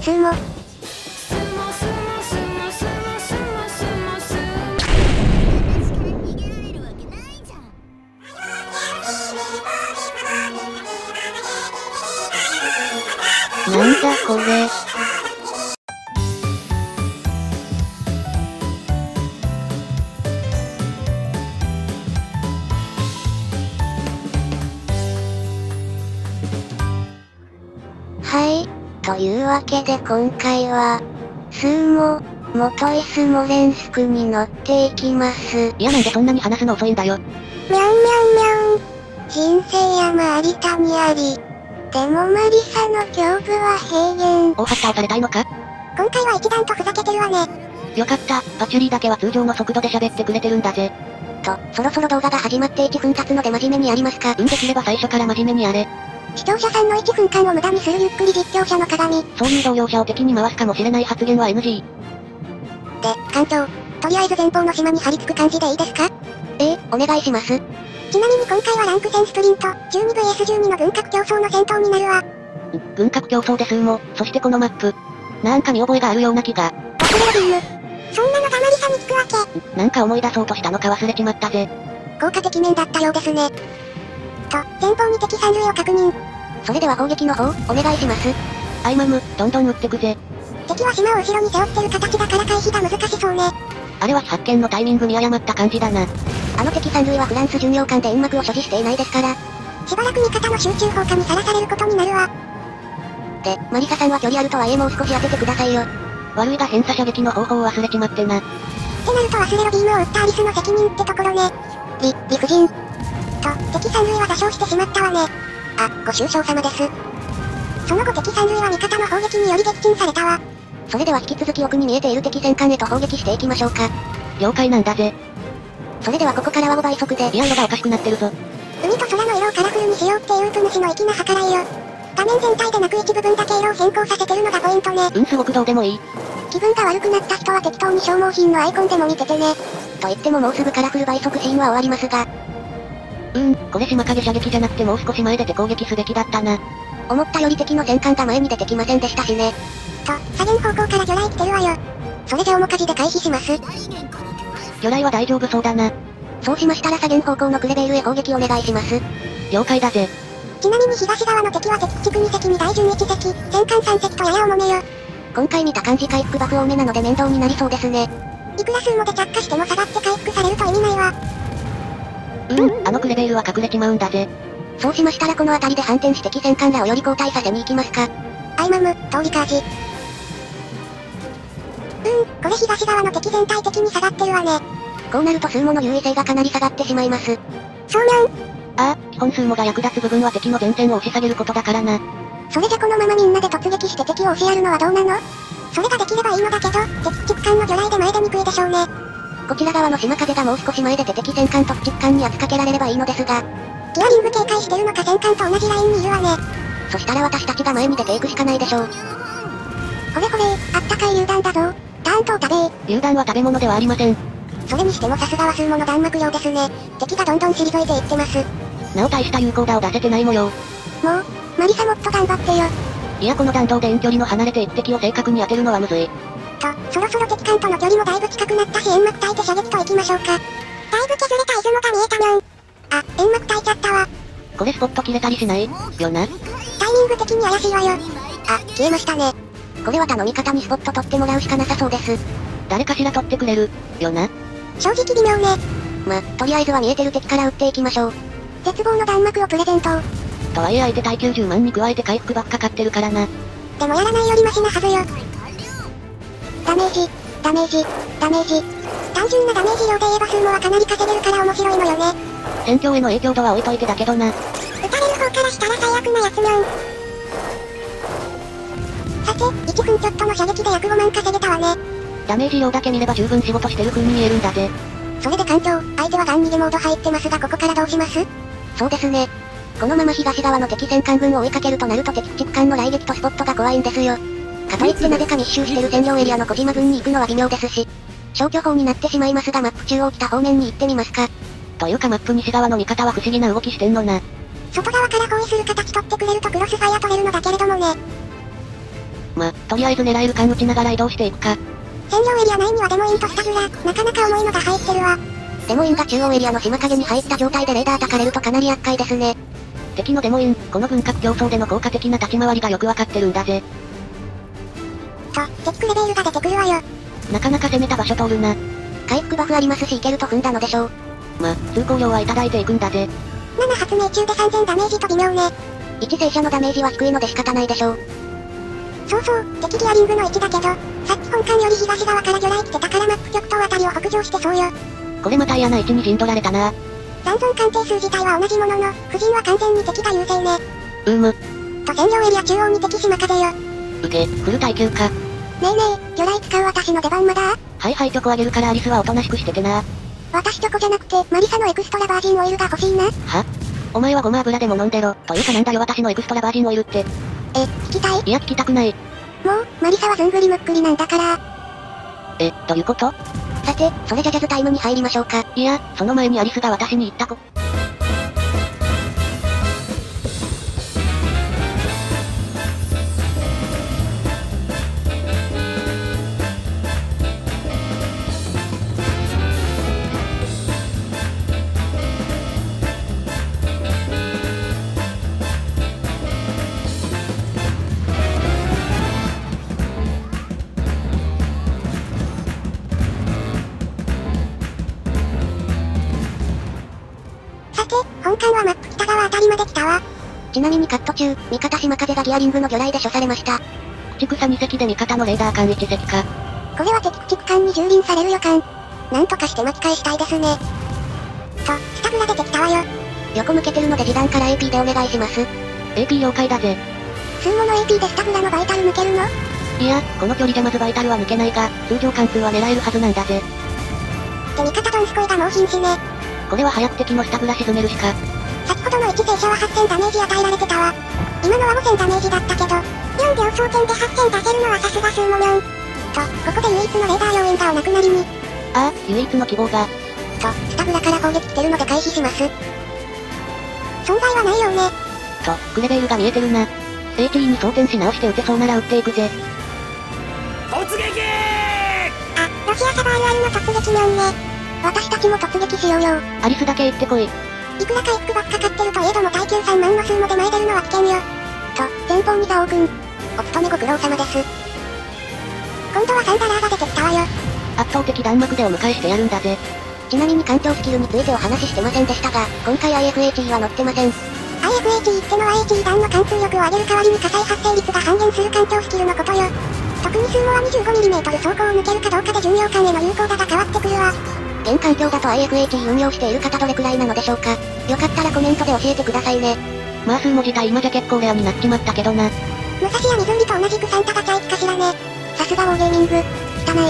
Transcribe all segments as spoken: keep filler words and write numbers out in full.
スーモ。 なんだこれ。 はい。というわけで今回は、スーモ、元イスモレンスクに乗っていきます。 いやなんでそんなに話すの遅いんだよ。 みゃんみゃんみゃん。人生山あり谷あり。でもマリサの胸部は平原。 大発倒されたいのか？ 今回は一段とふざけてるわね。 よかった、パチュリーだけは通常の速度で喋ってくれてるんだぜ。 と、そろそろ動画が始まっていっぷん経つので真面目にやりますか？ うん、できれば最初から真面目にやれ。 視聴者さんのいっぷんかんを無駄にするゆっくり実況者の鏡。 そういう同僚者を敵に回すかもしれない発言は エヌジー。 で、艦長、とりあえず前方の島に張り付く感じでいいですか？ええ、お願いします。ちなみに今回はランク戦スプリント、じゅうにブイエスじゅうに の軍拡競争の戦闘になるわ。 軍拡競争でスーモ、そしてこのマップ。なんか見覚えがあるような気が。 忘れろビーム。そんなのたまりさに聞くわけ。 なんか思い出そうとしたのか忘れちまったぜ。 効果的面だったようですね。と、前方に敵さん塁を確認。それでは砲撃の方、お願いします。 アイマム、どんどん撃ってくぜ。 敵は島を後ろに背負ってる形だから回避が難しそうね。 あれは発見のタイミング見誤った感じだな。 あの敵さん塁はフランス巡洋艦で煙幕を所持していないですから。しばらく味方の集中砲火にさらされることになるわ。で、マリサさんは距離あるとはいえもう少し当ててくださいよ。 悪いが偏差射撃の方法を忘れちまってな。 ってなると忘れろビームを撃ったアリスの責任ってところね。り、理不尽。と、敵さん塁は座礁してしまったわね。あ、ご愁傷様です。その後敵さん塁は味方の砲撃により撃沈されたわ。それでは引き続き奥に見えている敵戦艦へと砲撃していきましょうか。 了解なんだぜ。 それではここからはごばい速で。 いや色がおかしくなってるぞ。 海と空の色をカラフルにしようっていうプ主の粋な計らいよ。画面全体でなく一部分だけ色を変更させてるのがポイントね。 うん、すごくどうでもいい。 気分が悪くなった人は適当に消耗品のアイコンでも見ててね。と言ってももうすぐカラフル倍速シーンは終わりますが。 うーん、これ島影射撃じゃなくてもう少し前出て攻撃すべきだったな。 思ったより敵の戦艦が前に出てきませんでしたしね。と、左舷方向から魚雷来てるわよ。それじゃ面火事で回避します。 魚雷は大丈夫そうだな。 そうしましたら左舷方向のクレベールへ砲撃お願いします。 了解だぜ。 ちなみに東側の敵は敵地区に隻に大順いち隻、戦艦さん隻とやや重めよ。今回見た感じ回復バフ多めなので面倒になりそうですね。いくら数もで着火しても下がって回復されると意味ないわ。 うーん、あのクレベールは隠れちまうんだぜ。 そうしましたらこの辺りで反転して敵戦艦らをより後退させに行きますか。アイマム、通りカージ。うーん、これ東側の敵全体的に下がってるわね。こうなるとスーモの優位性がかなり下がってしまいます。そうなん。 ああ、基本スーモが役立つ部分は敵の前線を押し下げることだからな。 それじゃこのままみんなで突撃して敵を押しやるのはどうなの？それができればいいのだけど、敵地区間の魚雷で前出にくいでしょうね。こちら側の島風がもう少し前出て敵戦艦突地区間に圧かけられればいいのですが。ギアリング警戒してるのか戦艦と同じラインにいるわね。そしたら私たちが前に出ていくしかないでしょう。これこれ、あったかい榴弾だぞ。ターンと食べー。 榴弾は食べ物ではありません。 それにしてもさすがはスーモの弾幕量ですね。敵がどんどん退いていってます。 なお大した有効打を出せてない模様。もう、 マリサもっと頑張ってよ。 いやこの弾道で遠距離の離れて一敵を正確に当てるのはむずい。 と、そろそろ敵艦との距離もだいぶ近くなったし煙幕焚いて射撃と行きましょうか。だいぶ削れた出雲が見えたにゃん。あ、煙幕焚いちゃったわ。 これスポット切れたりしないよな。 タイミング的に怪しいわよ。あ、消えましたね。これは他の味方にスポット取ってもらうしかなさそうです。 誰かしら取ってくれる、よな。 正直微妙ね。ま、とりあえずは見えてる敵から撃っていきましょう。絶望の弾幕をプレゼント。 とはいえ相手耐きゅうじゅうまんに加えて回復ばっかかってるからな。 でもやらないよりマシなはずよ。ダメージ、ダメージ、ダメージ。単純なダメージ量で言えばスーモはかなり稼げるから面白いのよね。 戦況への影響度は置いといてだけどな。 撃たれる方からしたら最悪なやつにゃん。さて、いっぷんちょっとの射撃で約ごまん稼げたわね。 ダメージ量だけ見れば十分仕事してる風に見えるんだぜ。 それで艦長、相手はガン逃げモード入ってますがここからどうします？そうですね。このまま東側の敵戦艦軍を追いかけるとなると敵地区間の雷撃とスポットが怖いんですよ。かといってなぜか密集してる占領エリアの小島分に行くのは微妙ですし、消去法になってしまいますがマップ中央北方面に行ってみますか。 というかマップ西側の味方は不思議な動きしてんのな。 外側から包囲する形取ってくれるとクロスファイア取れるのだけれどもね。 ま、とりあえず狙える間打ちながら移動していくか。 占領エリア内にはデモインとスタグラ、なかなか重いのが入ってるわ。デモインが中央エリアの島影に入った状態でレーダー焚かれるとかなり厄介ですね。 敵のデモイン、この分割競争での効果的な立ち回りがよくわかってるんだぜ。 と、テックレベールが出てくるわよ。 なかなか攻めた場所通るな。 回復バフありますしいけると踏んだのでしょう。 ま、通行料はいただいていくんだぜ。 なな発命中でさんぜんダメージと微妙ね。いち戦車のダメージは低いので仕方ないでしょう。そうそう、敵ギアリングのいちだけど、さっき本館より東側から魚雷来てたからマップ極東あたりを北上してそうよ。 これまた嫌な位置に陣取られたな。 残存鑑定数自体は同じものの、夫人は完全に敵が優勢ね。 うーむ。 と占領エリア中央に敵島風よ。 うけ、フル耐久か。 ねえねえ、魚雷使う私の出番まだ？ はいはいチョコあげるからアリスはおとなしくしててな。 私チョコじゃなくて、マリサのエクストラバージンオイルが欲しいな。 は？お前はごま油でも飲んでろ。というかなんだよ私のエクストラバージンオイルって。 え、聞きたい？ いや聞きたくない。 もう、マリサはずんぐりむっくりなんだから。 え、どういうこと？ さて、それじゃジャズタイムに入りましょうか。 いや、その前にアリスが私に言ったこ。 本館はマップ北側あたりまで来たわ。ちなみにカット中、味方島風がギアリングの魚雷で処されました。 駆逐車に隻で味方のレーダー艦いち隻か。 これは敵駆逐艦に蹂躙される予感。なんとかして巻き返したいですね。と、スタグラ出てきたわよ。横向けてるので示談から エーピー でお願いします。 エーピー 了解だぜ。 数モの エーピー でスタグラのバイタル抜けるの？ いや、この距離じゃまずバイタルは抜けないが、通常貫通は狙えるはずなんだぜ。 で味方ドンスコイが猛瀕死ね。 これは早く敵のスタグラ沈めるしか。 先ほどのいち戦車ははっせんダメージ与えられてたわ。今のはごせんダメージだったけど、よんびょう装填ではっせん出せるのはさすがスーモニョン。と、ここで唯一のレーダー要員がお亡くなりに。 ああ、唯一の希望が。 と、スタグラから攻撃来てるので回避します。存在はないよね。 と、クレベールが見えてるな。エイチイー に装填し直して撃てそうなら撃っていくぜ。 突撃！ あ、ロシアサバあるあるの突撃ニョンね。私たちも突撃しようよ。 アリスだけ行ってこい。 いくら回復ばっかかってるといえども耐久さんまんの数もで前出るのは危険よ。と、前方にザオくん。お勤めご苦労様です。今度はサンダラーが出てきたわよ。 圧倒的弾幕でお迎えしてやるんだぜ。 ちなみに艦長スキルについてお話ししてませんでしたが、今回 アイエフエイチイー は載ってません。アイエフエイチイー ってのは エイチイー 弾の貫通力を上げる代わりに火災発生率が半減する艦長スキルのことよ。特にスーモは にじゅうごミリメートル 走行を抜けるかどうかで巡洋艦への有効打が変わってくるわ。現環境だと アイエフエイチイー 運用している方どれくらいなのでしょうか。よかったらコメントで教えてくださいね。 まあ数文字体今じゃ結構レアになっちまったけどな。 武蔵や湖と同じくサンタがチャイキかしらね。さすがウォーゲーミング。汚い。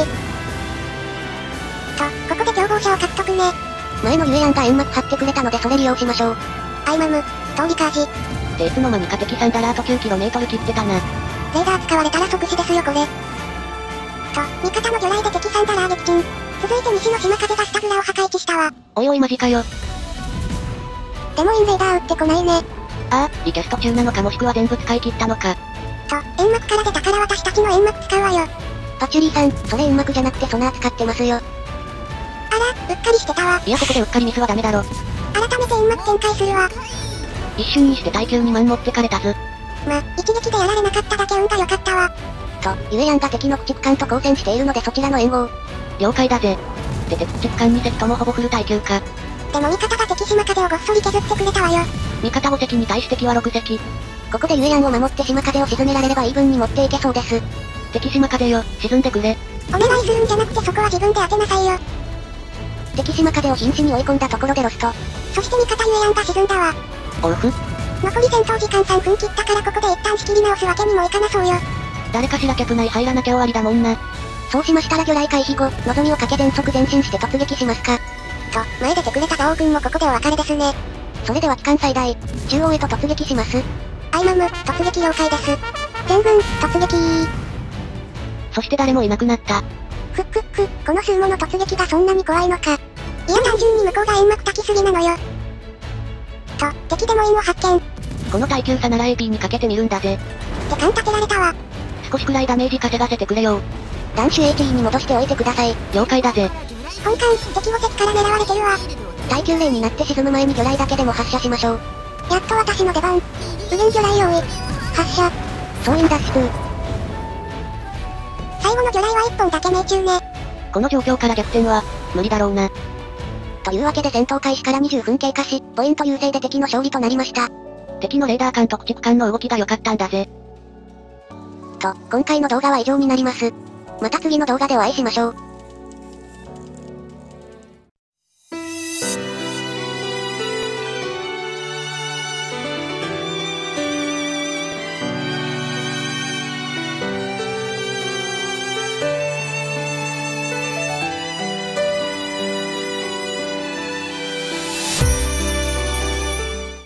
と、ここで強豪者を獲得ね。前のユエヤンが煙幕張ってくれたのでそれ利用しましょう。アイマム、通りカージ。 でいつの間にか敵サンダラーと きゅうキロメートル 切ってたな。 レーダー使われたら即死ですよこれ。と、味方の魚雷で敵サンダラー撃沈。続いて西の島風がスタグラを破壊地したわ。 おいおいマジかよ。 でもインベーダー撃ってこないね。 ああ、リキャスト中なのかもしくは全部使い切ったのか。 と、煙幕から出たから私たちの煙幕使うわよ。パチュリーさん、それ煙幕じゃなくてソナー使ってますよ。あら、うっかりしてたわ。 いやここでうっかりミスはダメだろ。 改めて煙幕展開するわ。 一瞬にして耐久に万持ってかれたぞ。 ま、一撃でやられなかっただけ運が良かったわ。と、ユエヤンが敵の駆逐艦と交戦しているのでそちらの援護。 了解だぜ。で敵駆逐艦に隻ともほぼフル耐久か。 でも味方が敵島風をごっそり削ってくれたわよ。 味方ご隻に対して敵はろく隻。 ここでユエヤンを守って島風を沈められればイーブンに持っていけそうです。 敵島風よ、沈んでくれ。 お願いするんじゃなくてそこは自分で当てなさいよ。敵島風を瀕死に追い込んだところでロスト。そして味方ユエヤンが沈んだわ。 オフ。 残り戦闘時間さんぷん切ったからここで一旦仕切り直すわけにもいかなそうよ。 誰かしらキャプ内入らなきゃ終わりだもんな。 そうしましたら魚雷回避後、望みをかけ全速前進して突撃しますか。と、前出てくれたザオ君もここでお別れですね。それでは機関最大、中央へと突撃します。アイマム、突撃了解です。全軍、突撃そして誰もいなくなった。 ふっくっく、このスーモの突撃がそんなに怖いのか。いや単純に向こうが煙幕焚きすぎなのよ。と、敵デモインを発見。 この耐久差なら エーピー にかけてみるんだぜ。 って勘立てられたわ。 少しくらいダメージ稼がせてくれよ。 弾種 エイチイー に戻しておいてください。 了解だぜ。 本艦、敵を敵から狙われてるわ。耐久霊になって沈む前に魚雷だけでも発射しましょう。やっと私の出番。無限魚雷用意。発射。総員脱出。最後の魚雷はいっぽんだけ命中ね。 この状況から逆転は、無理だろうな。 というわけで戦闘開始からにじゅっぷん経過し、ポイント優勢で敵の勝利となりました。 敵のレーダー艦と駆逐艦の動きが良かったんだぜ。 と、今回の動画は以上になります。また次の動画でお会いしましょう。